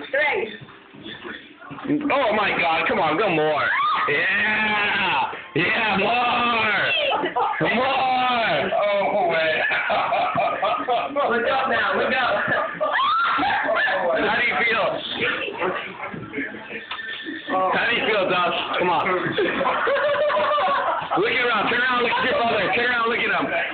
Three. Oh my God! Come on, go more. Yeah, yeah, more, more. Oh wait. Look up now. Look up. How do you feel? How do you feel, Dust? Come on. Look around. Turn around. Look at your brother. Turn around. Look at him.